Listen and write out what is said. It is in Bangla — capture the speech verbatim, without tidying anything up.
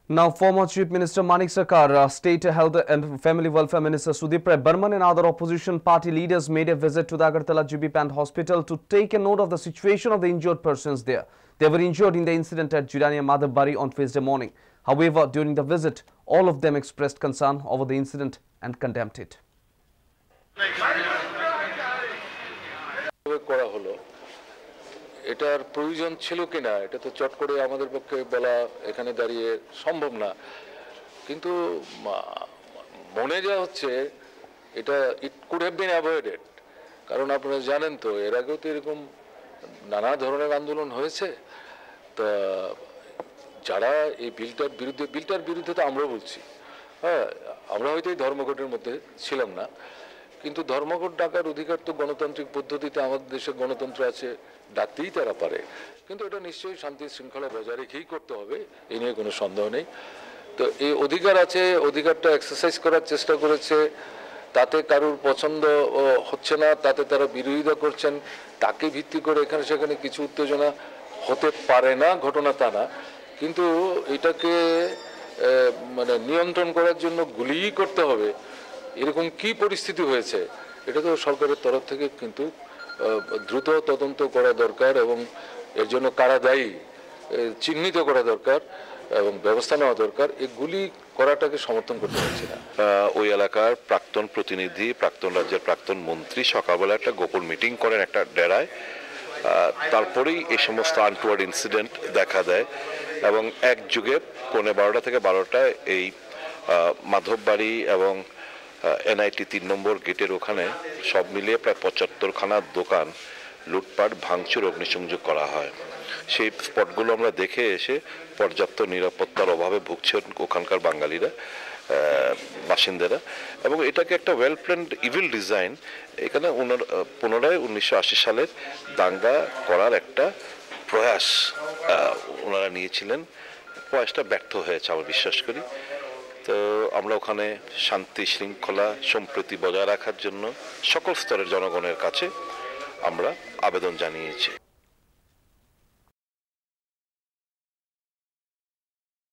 Now, former Chief Minister Manik Sarkar, uh, State Health and Family Welfare Minister Sudip Rai Burman and other opposition party leaders made a visit to the Agartala G B Pant Hospital to take a note of the situation of the injured persons there. They were injured in the incident at Jirania Madhabari on Tuesday morning. However, during the visit, all of them expressed concern over the incident and condemned it. এটার প্রয়োজন ছিল কিনা এটা তো চট করে আমাদের পক্ষে বলা এখানে দাঁড়িয়ে সম্ভব না, কিন্তু মনে যা হচ্ছে এটা it could have been avoided. কারণ আপনারা জানেন তো এর আগেও তো এরকম নানা ধরনের আন্দোলন হয়েছে। তা যারা এই বিলটার বিরুদ্ধে বিলটার বিরুদ্ধে তো আমরা বলছি, হ্যাঁ আমরা হয়তো এই ধর্মঘটের মধ্যে ছিলাম না, কিন্তু ধর্মঘট ডাকার অধিকার তো গণতান্ত্রিক পদ্ধতিতে আমাদের দেশে গণতন্ত্র আছে, ডাকতেই তারা পারে, কিন্তু এটা নিশ্চয়ই শান্তি শৃঙ্খলা বজায় রেখেই করতে হবে, এই নিয়ে কোনো সন্দেহ নেই। তো এই অধিকার আছে, অধিকারটা এক্সারসাইজ করার চেষ্টা করেছে, তাতে কারুর পছন্দ হচ্ছে না, তাতে তারা বিরোধিতা করছেন, তাকে ভিত্তি করে এখানে সেখানে কিছু উত্তেজনা হতে পারে না, ঘটনা তা না, কিন্তু এটাকে মানে নিয়ন্ত্রণ করার জন্য গুলিই করতে হবে এরকম কি পরিস্থিতি হয়েছে এটা তো সরকারের তরফ থেকে কিন্তু দ্রুত তদন্ত করা দরকার এবং এর জন্য কারা দায়ী চিহ্নিত করা দরকার এবং ব্যবস্থা নেওয়া দরকার। এই গুলি করাটাকে সমর্থন করতে পারছি না। ওই এলাকার প্রাক্তন প্রতিনিধি, প্রাক্তন রাজ্যের প্রাক্তন মন্ত্রী সকালবেলা একটা গোপন মিটিং করেন একটা ডেরায়, তারপরেই এই সমস্ত আনটুয়ার্ড ইনসিডেন্ট দেখা দেয় এবং এক যুগে পৌনে বারোটা থেকে বারোটায় এই মাধববাড়ি এবং এনআইটি তিন নম্বর গেটের ওখানে সব মিলিয়ে প্রায় পঁচাত্তরখানা দোকান লুটপাট ভাঙচুর অগ্নিসংযোগ করা হয়। সেই স্পটগুলো আমরা দেখে এসে পর্যাপ্ত নিরাপত্তার অভাবে ভুগছেন ওখানকার বাঙালিরা, বাসিন্দারা, এবং এটাকে একটা ওয়েল প্ল্যান্ড ইভিল ডিজাইন এখানে পুনরায় উনিশশো আশি সালের দাঙ্গা করার একটা প্রয়াস ওনারা নিয়েছিলেন। প্রয়াসটা ব্যর্থ হয়েছে আমরা বিশ্বাস করি। তো আমরা ওখানে শান্তি শৃঙ্খলা সম্প্রীতি বজায় রাখার জন্য সকল স্তরের জনগণের কাছে আমরা আবেদন জানিয়েছি।